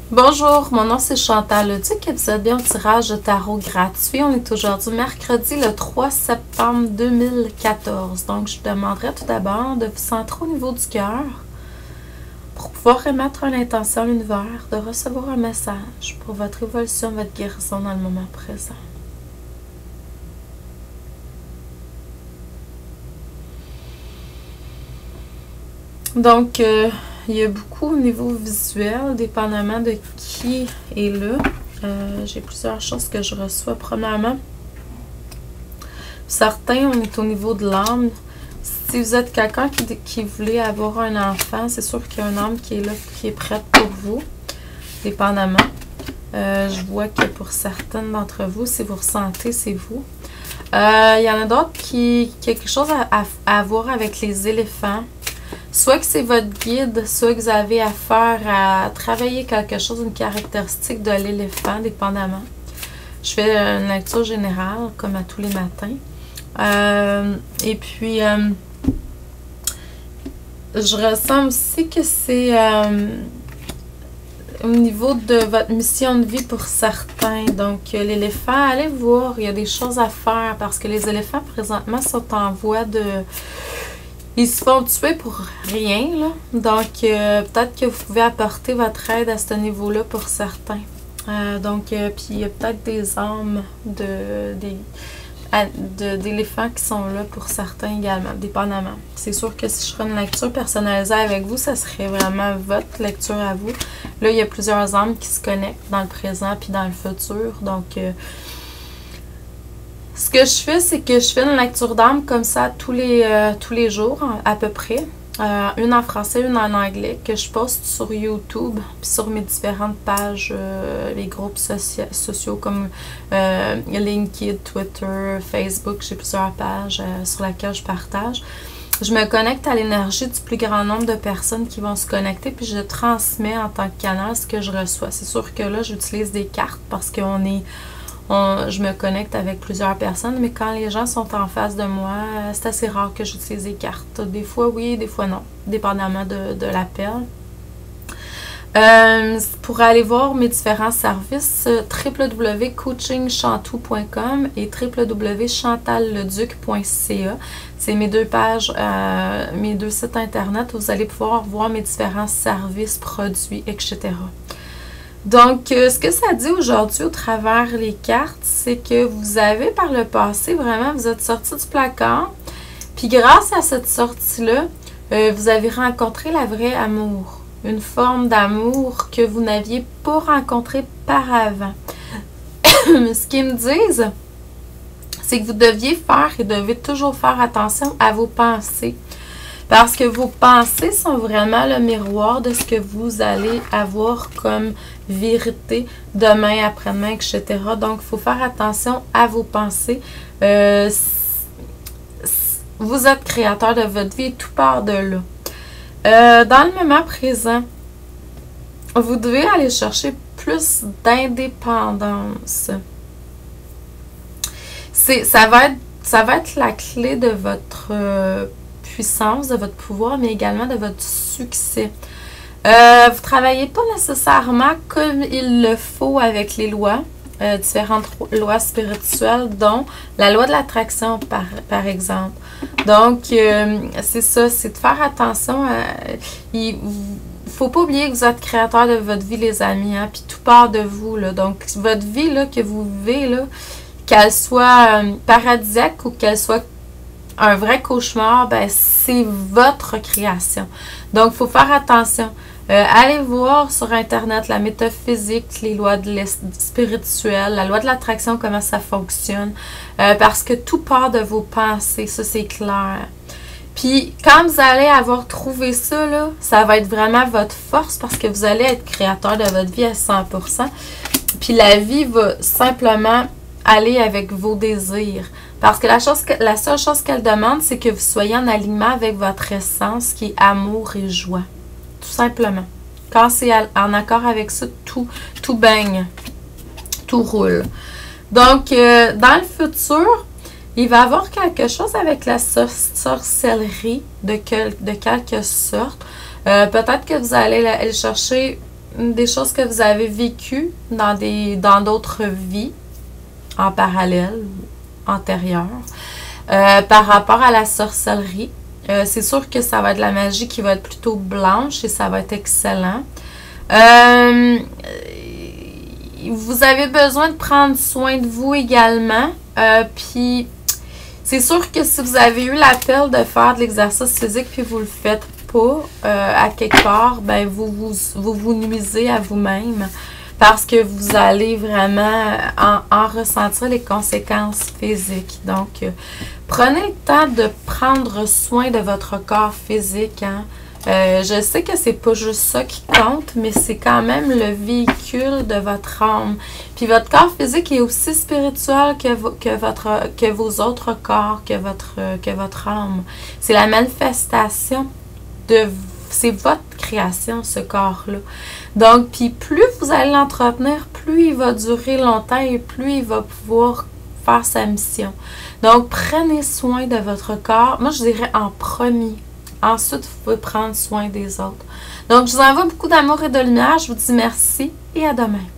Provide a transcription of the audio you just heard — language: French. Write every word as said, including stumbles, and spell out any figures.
Bonjour, mon nom c'est Chantal Leduc et vous êtes bien au tirage de tarot gratuit. On est aujourd'hui mercredi le trois septembre deux mille quatorze. Donc, je vous demanderai tout d'abord de vous centrer au niveau du cœur pour pouvoir émettre une intention à l'univers, de recevoir un message pour votre évolution, votre guérison dans le moment présent. Donc, euh, il y a beaucoup au niveau visuel, dépendamment de qui est là. Euh, J'ai plusieurs choses que je reçois. Premièrement, certains, on est au niveau de l'âme. Si vous êtes quelqu'un qui, qui voulait avoir un enfant, c'est sûr qu'il y a un âme qui est là, qui est prête pour vous, dépendamment. Euh, je vois que pour certaines d'entre vous, si vous ressentez, c'est vous. Euh, il y en a d'autres qui, qui ont quelque chose à, à, à voir avec les éléphants. Soit que c'est votre guide, soit que vous avez affaire à travailler quelque chose, une caractéristique de l'éléphant, dépendamment. Je fais une lecture générale, comme à tous les matins. Euh, et puis, euh, je ressens aussi que c'est euh, au niveau de votre mission de vie pour certains. Donc, l'éléphant, allez voir, il y a des choses à faire parce que les éléphants, présentement, sont en voie de... Ils se font tuer pour rien, là. Donc, euh, peut-être que vous pouvez apporter votre aide à ce niveau-là pour certains. Euh, donc, euh, puis il y a peut-être des âmes de, de, d'éléphants qui sont là pour certains également, dépendamment. C'est sûr que si je ferais une lecture personnalisée avec vous, ça serait vraiment votre lecture à vous. Là, il y a plusieurs âmes qui se connectent dans le présent puis dans le futur. Donc, euh, ce que je fais, c'est que je fais une lecture d'âme comme ça tous les, euh, tous les jours, à peu près. Euh, une en français, une en anglais, que je poste sur YouTube, puis sur mes différentes pages, euh, les groupes soci sociaux comme euh, LinkedIn, Twitter, Facebook. J'ai plusieurs pages euh, sur lesquelles je partage. Je me connecte à l'énergie du plus grand nombre de personnes qui vont se connecter, puis je transmets en tant que canal ce que je reçois. C'est sûr que là, j'utilise des cartes parce qu'on est... On, je me connecte avec plusieurs personnes, mais quand les gens sont en face de moi, c'est assez rare que j'utilise des cartes. Des fois oui, des fois non, dépendamment de, de l'appel. Euh, pour aller voir mes différents services, w w w point coaching chantou point com et w w w point chantal leduc point c a. C'est mes deux pages, euh, mes deux sites internet où vous allez pouvoir voir mes différents services, produits, et cetera. Donc, euh, ce que ça dit aujourd'hui au travers les cartes, c'est que vous avez par le passé, vraiment, vous êtes sorti du placard. Puis grâce à cette sortie-là, euh, vous avez rencontré la vraie amour. Une forme d'amour que vous n'aviez pas rencontré par avant. Ce qu'ils me disent, c'est que vous deviez faire et devez toujours faire attention à vos pensées. Parce que vos pensées sont vraiment le miroir de ce que vous allez avoir comme vérité demain, après-demain, et cetera. Donc, il faut faire attention à vos pensées. Euh, vous êtes créateur de votre vie et tout part de là. Euh, dans le moment présent, vous devez aller chercher plus d'indépendance. C'est, ça va être, ça va être la clé de votre... Euh, puissance, de votre pouvoir, mais également de votre succès. Euh, vous ne travaillez pas nécessairement comme il le faut avec les lois, euh, différentes lois spirituelles, dont la loi de l'attraction, par, par exemple. Donc, euh, c'est ça, c'est de faire attention à... Il ne faut pas oublier que vous êtes créateur de votre vie, les amis, hein, puis tout part de vous, là. Donc, votre vie, là, que vous vivez, là, qu'elle soit euh, paradisiaque ou qu'elle soit un vrai cauchemar, ben, c'est votre création. Donc, il faut faire attention. Euh, allez voir sur Internet la métaphysique, les lois de spirituelles, la loi de l'attraction, comment ça fonctionne. Euh, parce que tout part de vos pensées, ça c'est clair. Puis, quand vous allez avoir trouvé ça, là, ça va être vraiment votre force parce que vous allez être créateur de votre vie à cent pour cent. Puis, la vie va simplement aller avec vos désirs. Parce que la, chose que, la seule chose qu'elle demande, c'est que vous soyez en alignement avec votre essence qui est amour et joie. Tout simplement. Quand c'est en accord avec ça, tout, tout baigne. Tout roule. Donc, euh, dans le futur, il va y avoir quelque chose avec la sor sorcellerie de, quel, de quelque sorte. Euh, Peut-être que vous allez aller chercher des choses que vous avez vécues dans des dans d'autres vies en parallèle, antérieures, euh, par rapport à la sorcellerie. Euh, c'est sûr que ça va être de la magie qui va être plutôt blanche et ça va être excellent. Euh, vous avez besoin de prendre soin de vous également. Euh, puis, c'est sûr que si vous avez eu l'appel de faire de l'exercice physique puis vous le faites pas euh, à quelque part, ben vous vous, vous, vous nuisez à vous-même parce que vous allez vraiment en, en ressentir les conséquences physiques. Donc, euh, prenez le temps de prendre soin de votre corps physique. Hein. Euh, je sais que c'est pas juste ça qui compte, mais c'est quand même le véhicule de votre âme. Puis votre corps physique est aussi spirituel que, vo que, votre, que vos autres corps, que votre, que votre âme. C'est la manifestation de... C'est votre création, ce corps-là. Donc, puis plus vous allez l'entretenir, plus il va durer longtemps et plus il va pouvoir faire sa mission. Donc, prenez soin de votre corps. Moi, je dirais en premier. Ensuite, vous pouvez prendre soin des autres. Donc, je vous envoie beaucoup d'amour et de lumière. Je vous dis merci et à demain.